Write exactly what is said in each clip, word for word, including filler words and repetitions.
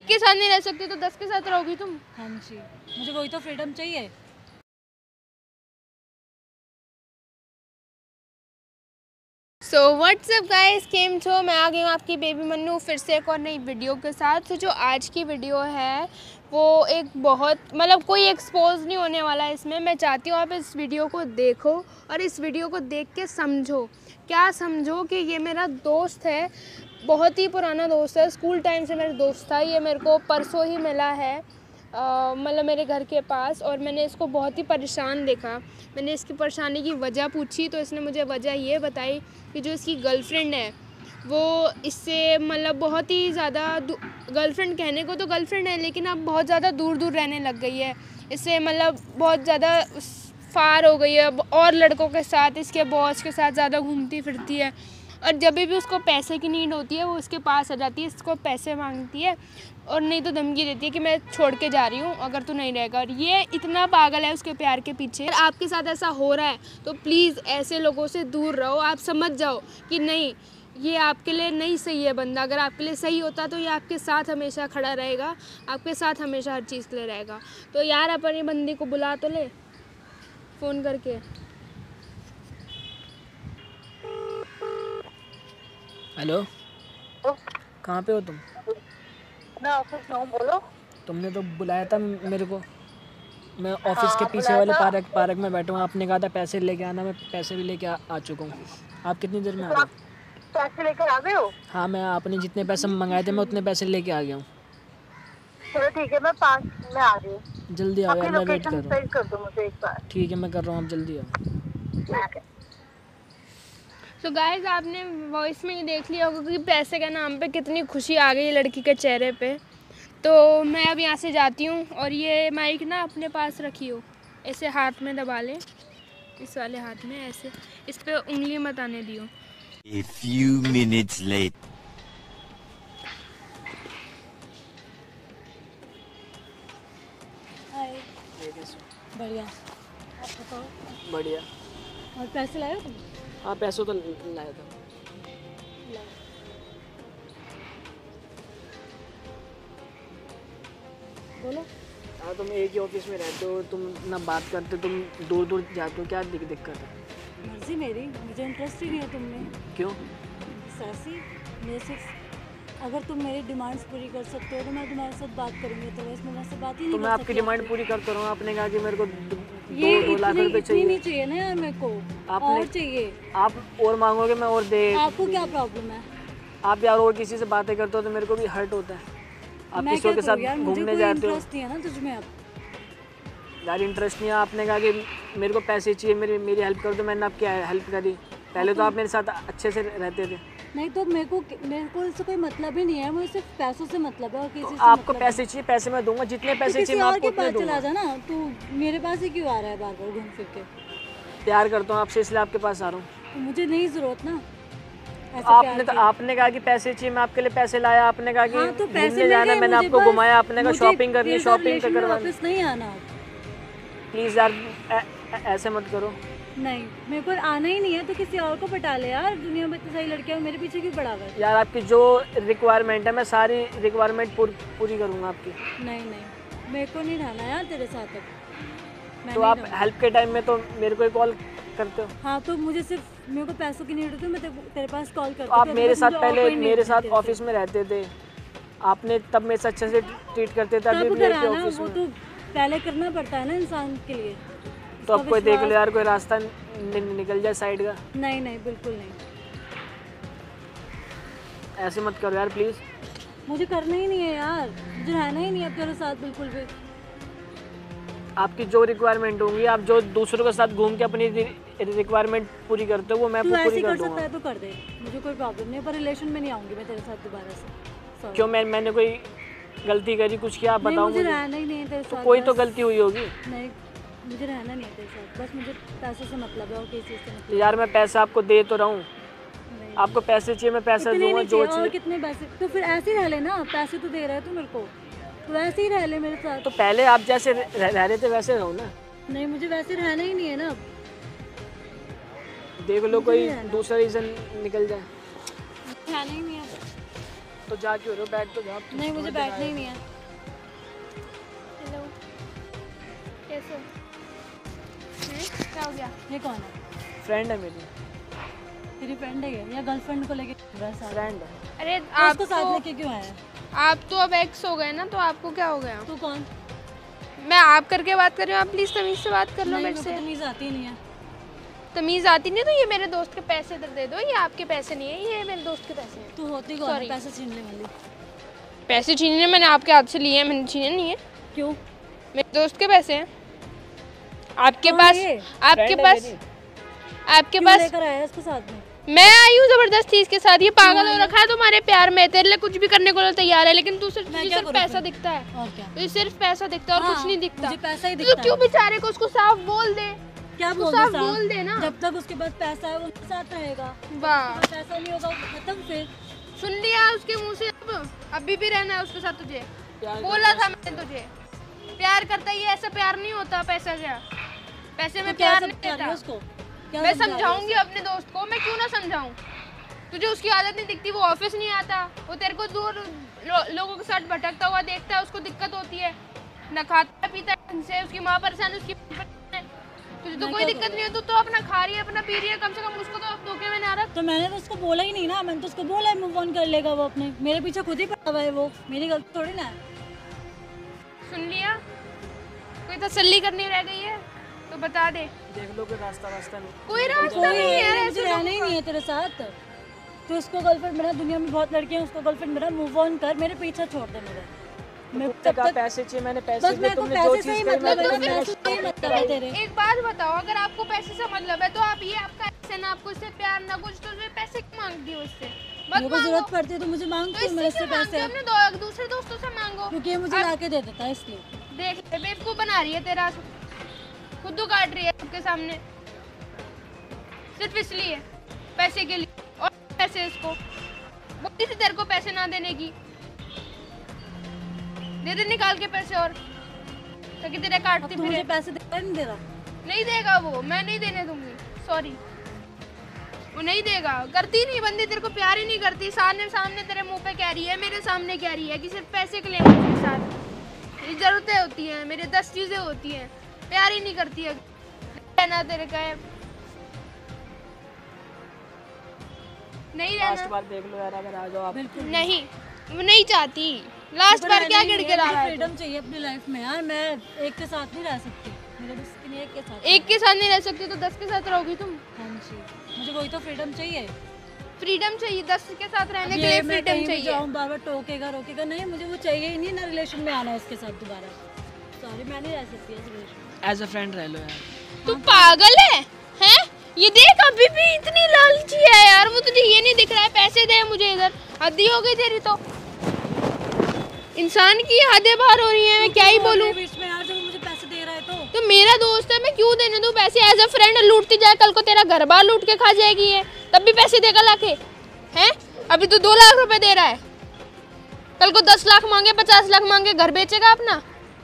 के साथ नहीं रह सकती तो दस के साथ रहोगी तुम? हाँ जी, मुझे वही तो फ्रीडम चाहिए। सो व्हाट्सअप गाइस, केम छो, मैं आ गई हूँ आपकी बेबी मन्नू फिर से एक और नई वीडियो के साथ। तो जो आज की वीडियो है वो एक बहुत मतलब कोई एक्सपोज नहीं होने वाला है इसमें। मैं चाहती हूँ आप इस वीडियो को देखो और इस वीडियो को देख के समझो। क्या समझो कि ये मेरा दोस्त है, बहुत ही पुराना दोस्त है, स्कूल टाइम से मेरा दोस्त था। ये मेरे को परसों ही मिला है, मतलब मेरे घर के पास, और मैंने इसको बहुत ही परेशान देखा। मैंने इसकी परेशानी की वजह पूछी तो इसने मुझे वजह ये बताई कि जो इसकी गर्लफ्रेंड है वो इससे मतलब बहुत ही ज़्यादा, गर्लफ्रेंड कहने को तो गर्लफ्रेंड है लेकिन अब बहुत ज़्यादा दूर दूर रहने लग गई है। इससे मतलब बहुत ज़्यादा फार हो गई है, और लड़कों के साथ, इसके बॉस के साथ ज़्यादा घूमती फिरती है। और जब भी उसको पैसे की नीड होती है वो उसके पास आ जाती है, इसको पैसे मांगती है और नहीं तो धमकी देती है कि मैं छोड़ के जा रही हूँ अगर तू नहीं रहेगा। और ये इतना पागल है उसके प्यार के पीछे। अगर आपके साथ ऐसा हो रहा है तो प्लीज़ ऐसे लोगों से दूर रहो। आप समझ जाओ कि नहीं, ये आपके लिए नहीं सही है बंदा। अगर आपके लिए सही होता तो ये आपके साथ हमेशा खड़ा रहेगा, आपके साथ हमेशा हर चीज़ के लिए रहेगा। तो यार अपनी बंदी को बुला तो ले फ़ोन करके। हेलो, कहाँ पे हो तुम? मैं ऑफिस में हूँ, बोलो। तुमने तो बुलाया था मेरे को। मैं ऑफिस हाँ, के पीछे बुलाया वाले था। पार्क पार्क में बैठा हूँ। आपने कहा था पैसे लेके आना, मैं पैसे भी लेके आ, आ चुका हूँ। आप कितनी देर में आ तो रहे आप हो? पैसे लेकर आ गए हो? हाँ, मैं आपने जितने पैसे मंगाए थे मैं उतने पैसे लेके आ गया हूँ। चलो ठीक है, मैं पाँच में आ रही हूँ। जल्दी आओ यार, अपनी मैं वेट लोकेशन कर रहा सेंड कर हूँ। दो मुझे एक बार। ठीक है, मैं कर रहा हूँ, आप जल्दी आओ। ठीक है। तो गाइस आपने वॉइस में ही देख लिया होगा कि पैसे के नाम पे कितनी खुशी आ गई लड़की के चेहरे पे। तो मैं अब यहाँ से जाती हूँ और ये माइक ना अपने पास रखी हो, ऐसे हाथ में दबा ले, इस वाले हाथ में ऐसे, इस पे उंगली मत आने दियो। A few minutes later. हाय। बढ़िया, आप बताओ। बढ़िया। और पैसे लाए हो तुम? हाँ, पैसों तो लाया था। बोलो। हाँ, तुम एक ही ऑफिस में रहते हो, तुम ना बात करते, तुम दूर दूर जाते हो, क्या दिक- दिक्कत है? मर्जी मेरी, मुझे इंटरेस्ट ही नहीं है तुमने। क्यों? सासी, मैं सिर्फ अगर तुम मेरी डिमांड्स पूरी कर सकते हो तो मैं तुम्हारे साथ बात करूंगी, तो वैसे मैं से बात ही नहीं तो कर मैं आपकी सकती डिमांड पूरी करता रहा हूँ। आपने कहा कि मेरे को दो ये दो लाख इतनी रुपए इतनी नहीं चाहिए। चाहिए ना यार मेरे को, आपने- और चाहिए। आप और मांगोगे, मैं और दे। आपको क्या प्रॉब्लम है? आप यार और किसी से बातें करते हो तो मेरे को भी हर्ट होता है। आप मैं किसी क्या के करूँ साथ यार, मुझे घूमने कोई जाते हो। इंटरेस्ट नहीं है ना तुझ में अब। यार इंटरेस्ट नहीं है, आपने कहा कि मेरे को पैसे चाहिए, मेरी मेरी हेल्प कर दो, मैंने आपकी हेल्प करी। पहले तो आप मेरे साथ अच्छे से रहते थे। नहीं तो मेरे को मेरे को इससे कोई मतलब ही नहीं है, मुझे सिर्फ पैसों से मतलब है और किसी तो से आपको मतलब पैसे चाहिए, पैसे मैं दूंगा, जितने तो पैसे किसी चाहिए मैं और आपको के उतने पास चला दूंगा। जा ना, तू मेरे पास ही क्यों आ रहा है बार बार घूम फिर के? प्यार करता हूँ आपसे, इसलिए आपके पास आ रहा हूँ। तो मुझे नहीं जरूरत ना ऐसे आपने प्यार तो की। आपने कहा कि पैसे चाहिए, मैं आपके लिए पैसे लाया। आपने कहा कि हाँ, तो पैसे घूमने मिल जाना है, गए मैंने मुझे आपको बस। घुमाया। आपने कहा मुझे शॉपिंग करनी, तेरे साथ शॉपिंग रिलेशन में करवानी। वापस नहीं आना। प्लीज़ यार ऐ- ऐ- ऐसे मत करो। नहीं, मेरे को आना ही नहीं है तो किसी और को पटा ले यार। दुनिया में इतनी सारी लड़कियां, मेरे पीछे क्यों पड़ा हुआ है? यार आपकी जो रिक्वायरमेंट है मैं सारी रिक्वायरमेंट पूरी पूरी करूँगा आपकी। नहीं नहीं, मेरे को नहीं रहना यार तेरे साथ अब। मैं तो नहीं आप रहूँगी। हेल्प के टाइम में तो मेरे को ही कॉल करते हो। हाँ, तो मुझे सिर्फ मेरे को पैसों की नीड होती है, मैं तेरे, तेरे पास कॉल करती तो हूँ। आप तेरे मेरे पास साथ मुझे और पहले कोई नहीं मेरे है साथ तेरे से। ऑफिस में रहते थे, आपने तब मेरे से अच्छे से ट्रीट करते थे। अभी तब भी एक ही कराना ऑफिस वो में। तो पहले करना पड़ता है ना इंसान के लिए। तो अब उसका कोई देख लो विश्वास- यार, कोई रास्ता नि, नि, निकल जाए साइड का। नहीं नहीं, बिल्कुल नहीं। ऐसे मत करो यार प्लीज़। मुझे करना ही नहीं है यार, मुझे रहना ही नहीं है अब तेरे साथ बिल्कुल भी। आपकी जो रिक्वायरमेंट होंगी, आप जो दूसरों के साथ घूम के अपनी रिक्वायरमेंट पूरी करते हो वो मैं तू ऐसे पूरी ही कर कर सकता दूंगा। है तो कर दे, मुझे कोई प्रॉब्लम नहीं है, पर रिलेशन में नहीं आऊंगी मैं तेरे साथ दोबारा से। Sorry। क्यों, मैं मैंने कोई गलती करी, कुछ किया? आप नहीं, बताओ मुझे मुझे। रहना ही नहीं है तेरे तो साथ। कोई तो बस। गलती हुई होगी। नहीं, मुझे रहना नहीं है तेरे साथ, बस मुझे पैसों से मतलब है और किसी चीज़ से तो मतलब यार मैं पैसा आपको दे तो रहा हूँ। नहीं। आपको पैसे चाहिए, मैं पैसा इतने दूंगा नहीं जो चाहिए, और चाहिए। कितने पैसे? तो फिर ऐसे ही रह ले ना, पैसे तो दे रहा है तू मेरे को, तो वैसे ही रह ले मेरे साथ। तो पहले आप जैसे रह रह रहे थे वैसे रहो ना। नहीं, मुझे वैसे रहना ही नहीं है ना अब। देख लो मुझे कोई नहीं रहना। दूसरा रीज़न निकल जाए। रहना ही नहीं है। तो जा क्यों रहे हो, बैठ तो जाओ। नहीं मुझे बैठना ही नहीं है। हेलो, कैसे हो? हैं? क्या हो गया? ये कौन है? फ्रेंड है मेरी। तेरी फ्रेंड है ये या गर्लफ्रेंड को लेके पूरा साथ? फ्रेंड है। अरे तो आप उसको साथ तो लेके क्यों आया? आप तो अब एक्स हो गए ना, तो आपको क्या हो गया? तू कौन? मैं आप करके बात कर रही हूँ, आप प्लीज तमीज से बात कर लो नहीं मेरे मेरे से। को तमीज आती नहीं है। तमीज आती नहीं तो ये मेरे दोस्त के पैसे इधर दे दो, ये आपके पैसे नहीं है, ये मेरे दोस्त के पैसे हैं। तू होती कौन है Sorry. पैसे छीनने वाली? पैसे छीनने मैंने आपके हाथ से लिए हैं, मैंने छीने नहीं है। क्यों? मेरे दोस्त के पैसे हैं आपके कौन पास। है ये? आपके Friend है पास मेरी। आपके क्यों पास लेकर आया है इसको साथ में? मैं आई हूँ जबरदस्ती इसके साथ। ये पागल हो रखा है तुम्हारे प्यार में, तेरे लिए कुछ भी करने को तैयार है, लेकिन तू सिर्फ मैं तुझे क्या सिर्फ करूँ पैसा फिर? दिखता है, और क्या? तुझे सिर्फ पैसा दिखता है और हाँ, कुछ नहीं दिखता। मुझे पैसा ही तो दिखता क्यों है। बेचारे को उसको साफ बोल दे। क्या उसको बोल साफ दे बोल दे ना। जब तक उसके पास पैसा है वो उसके साथ रहेगा। वाह, बस ऐसा नहीं होगा खत्म फिर। सुन लिया उसके मुंह से। अब अभी भी रहना है उसके साथ तुझे, प्यार बोला था मैंने तुझे। प्यार करता ही ऐसा प्यार नहीं होता पैसा क्या, पैसे में तो क्या प्यार सब नहीं कर रही है देता। उसको? क्या मैं समझा रही है समझाऊंगी अपने दोस्त को, मैं क्यों ना समझाऊं। तुझे उसकी आदत नहीं दिखती, वो ऑफिस नहीं आता, वो तेरे को दूर लो, लोगों के साथ भटकता हुआ देखता है, उसको दिक्कत होती है, न खाता पीता है ढंग से, उसकी माँ परेशान है, उसकी परेशान है। तुझे तो मैं कोई क्या दिक्कत नहीं है, तू तो अपना खा रही है, अपना पी रही है, कम से कम उसको तो धोखे में ना रख। तो मैंने तो उसको बोला ही नहीं ना, मैंने तो उसको बोला है मूव ऑन कर लेगा वो अपने। मेरे पीछे खुद ही पड़ा हुआ है वो, मेरी गलती थोड़ी ना है। सुन लिया, कोई तसल्ली करनी रह गई है तो बता दे। देख लो कोई रास्ता रास्ता नहीं। कोई रास्ता कोई नहीं है, मुझे ऐसे रहना ही नहीं है तेरे साथ। तो उसको गर्लफ्रेंड मेरा, दुनिया में बहुत लड़कियां हैं, उसको गर्लफ्रेंड मेरा, मूव ऑन कर, मेरे पीछे छोड़ दे मेरे। मैं कुत्ते का पैसे चाहिए, मैंने पैसे बस दिए, मेरे को तुमने जो पैसे से चीज ही कही मतलब है, मैंने पैसे से ही मतलब है तेरे। एक बात बताओ, अगर आपको पैसे से मतलब है तो आप ये आपका ऐसे ना, आपको इससे प्यार ना कुछ, तो जो पैसे क्यों मांगती हो इससे? मत मेरे को मांगो। जरूरत पड़ती है तो मुझे मांग तो क्यों इससे मेरे क्यों से मांगते पैसे? हो? अपने दो, दूसरे दोस्तों से मांगो। क्योंकि ये मुझे अब- ला के दे देता है इसलिए। देख ले, बेवकूफ बना रही है तेरा, खुद तो काट रही है सबके सामने, सिर्फ इसलिए पैसे के लिए। और पैसे इसको बोली थी तेरे को पैसे ना देने की, दे दे निकाल के पैसे, और ताकि तेरे अब काटती तू मुझे फिरे। पैसे देता नहीं दे रहा? नहीं देगा वो, मैं नहीं देने दूंगी, सॉरी, वो नहीं देगा। करती नहीं बंदी, तेरे को प्यार ही नहीं करती। सामने सामने तेरे मुंह पे कह रही है, मेरे सामने कह रही है कि सिर्फ पैसे के लिए मुझे साथ, मेरी ज़रूरतें होती हैं, मेरे दस चीज़ें होती हैं, प्यार ही नहीं करती है। रहना तेरे का है, नहीं लास्ट रहना, बार देख लो यार, अगर आ जाओ आप। बिल्कुल नहीं, वो नहीं चाहती। लास्ट बार क्या गिड़गिड़ा रहा है? फ्रीडम चाहिए अपनी लाइफ में यार। मैं एक के साथ नहीं रह सकती, मेरे बस की नहीं, एक के साथ। एक के साथ नहीं रह सकती तो दस के साथ रहोगी तुम। हाँ जी, मुझे वही तो फ्रीडम चाहिए। फ्रीडम चाहिए, दस के साथ रहने अब के ये लिए मैं फ्रीडम कहीं भी चाहिए। जाऊँ बार बार टोकेगा रोकेगा, नहीं मुझे वो चाहिए ही नहीं ना, रिलेशन में आना उसके साथ दोबारा। सॉरी, मैं नहीं रह सकती ऐसे रिलेशन में। एज अ फ्रेंड रह लो यार। तू पागल है हैं? ये देख अभी भी इतनी लालची है यार, वो तुझे ये नहीं दिख रहा है पैसे दे मुझे इधर? हद्दी हो गई तेरी तो, इंसान की हदें बाहर हो रही हैं। मैं क्या ही बोलूं? बीच में यार, जब वो मुझे पैसे दे रहा है तो तो मेरा दोस्त है, मैं क्यों देने दूं पैसे? एज अ फ्रेंड लूटती जाए, कल को तेरा घर बार लूट के खा जाएगी ये, तब भी पैसे देगा लाके हैं? अभी तो दो लाख रुपए दे रहा है, कल को दस लाख मांगे, पचास लाख मांगे, घर बेचेगा अपना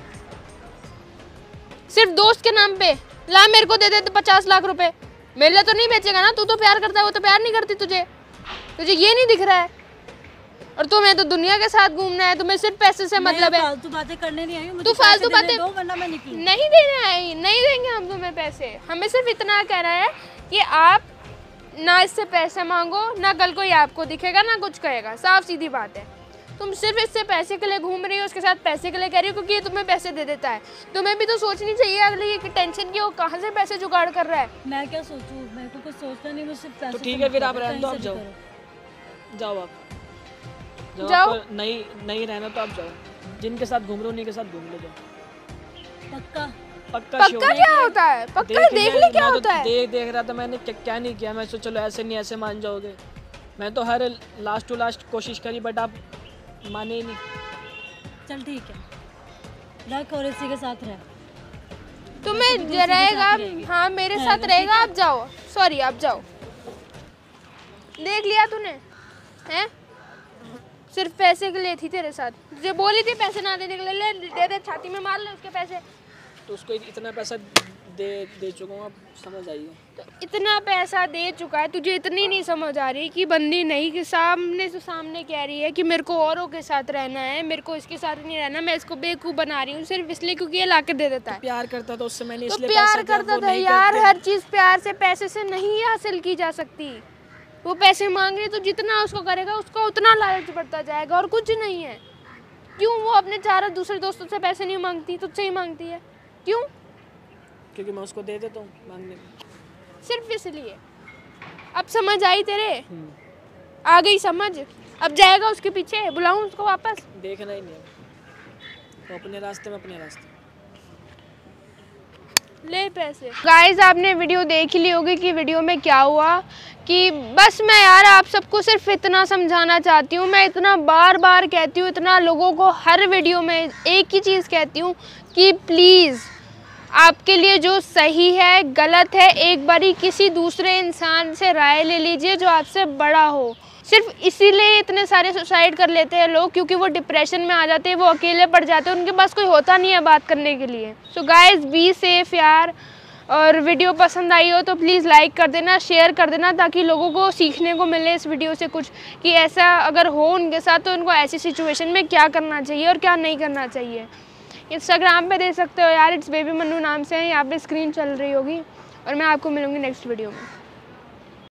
सिर्फ दोस्त के नाम पे? ला मेरे को दे दे तो पचास लाख रुपए, मेरे लिए तो नहीं बेचेगा ना। तू तो प्यार करता है, वो तो प्यार नहीं करती तुझे, तुझे ये नहीं दिख रहा है। और तुम्हें तो दुनिया के साथ घूमना है, तुम्हें सिर्फ पैसे से मतलब है। फालतू बातें करने नहीं आई हूँ, तू फालतू बातें दो वरना मैं निकलूं। नहीं देने आई, नहीं देंगे हम तुम्हें पैसे। हमें सिर्फ इतना कहना है कि आप ना इससे पैसे मांगो, ना कल कोई आपको दिखेगा, ना कुछ कहेगा, साफ सीधी बात है। तुम सिर्फ इससे पैसे के लिए घूम रही हो, उसके साथ पैसे के लिए कह रही हो, क्योंकि ये तुम्हें पैसे दे देता है। तुम्हें भी तो सोचनी चाहिए अगले की टेंशन की, वो कहाँ से पैसे जुगाड़ कर रहा है। मैं क्या सोचूं, मेरे को कुछ सोचना नहीं, मुझे सिर्फ पैसे तो ठीक से है फिर, मतलब आप है, रहने दो, कहीं आप से जाओ भी करो। जाओ आप जब जाओ। आपको नहीं नहीं रहना तो आप जाओ, जिनके साथ घूम रहे हो उन्हीं के साथ घूम लो, जाओ। पक्का पक्का पक्का श्योर। क्या होता है? पक्का देख ले क्या होता है। देख देख रहा था मैंने, क्या, क्या नहीं किया। मैं सोचा चलो ऐसे नहीं ऐसे मान जाओगे, मैं तो हर लास्ट टू लास्ट कोशिश करी, बट आप माने ही नहीं। चल ठीक है, रख और इसी के साथ रह। तुम्हें तो भी रहेगा, उसी के साथ रहेगी। हाँ मेरे है, साथ ठीक रहेगा। है। आप जाओ, सॉरी आप जाओ। देख लिया तूने हैं? सिर्फ पैसे के लिए थी तेरे साथ, तुझे बोली थी पैसे ना देने के लिए, ले दे दे, छाती में मार ले उसके पैसे। तो उसको इतना पैसा दे दे चुका हूँ, अब समझ आइए। तो इतना पैसा दे चुका है, तुझे इतनी नहीं समझ आ रही कि बंदी नहीं कि सामने से सामने कह रही है कि मेरे को औरों के साथ रहना है, मेरे को इसके साथ नहीं रहना, मैं इसको बेवकूफ़ बना रही हूँ सिर्फ इसलिए क्योंकि ये ला के दे देता है। प्यार करता था उससे मैंने तो इसलिए प्यार पैसा दिया, करता वो था नहीं यार, करते। हर चीज़ प्यार से पैसे से नहीं हासिल की जा सकती। वो पैसे मांग रही तो जितना उसको करेगा उसका उतना लालच बढ़ता जाएगा और कुछ नहीं है। क्यों वो अपने चार दूसरे दोस्तों से पैसे नहीं मांगती, तुझसे ही मांगती है? क्यों? क्योंकि मैं उसको दे देता हूँ मांगने में। सिर्फ इसलिए। अब समझ आई तेरे? आ गई समझ? अब जाएगा उसके पीछे? बुलाऊं उसको वापस? देखना ही नहीं है, तो अपने रास्ते में अपने रास्ते। ले पैसे। गाइस आपने वीडियो देख ही ली होगी कि वीडियो में क्या हुआ, कि बस मैं यार आप सबको सिर्फ इतना समझाना चाहती हूँ। मैं इतना बार बार कहती हूँ, इतना लोगों को हर वीडियो में एक ही चीज़ कहती हूँ कि प्लीज़ आपके लिए जो सही है गलत है, एक बारी किसी दूसरे इंसान से राय ले लीजिए जो आपसे बड़ा हो। सिर्फ इसीलिए इतने सारे सुसाइड कर लेते हैं लोग क्योंकि वो डिप्रेशन में आ जाते हैं, वो अकेले पड़ जाते हैं, उनके पास कोई होता नहीं है बात करने के लिए। सो गाइस बी सेफ यार, और वीडियो पसंद आई हो तो प्लीज़ लाइक कर देना, शेयर कर देना, ताकि लोगों को सीखने को मिले इस वीडियो से कुछ, कि ऐसा अगर हो उनके साथ तो उनको ऐसी सिचुएशन में क्या करना चाहिए और क्या नहीं करना चाहिए। इंस्टाग्राम पे देख सकते हो यार, इट्स बेबी मन्नू नाम से है, यहाँ पे स्क्रीन चल रही होगी, और मैं आपको मिलूँगी नेक्स्ट वीडियो में।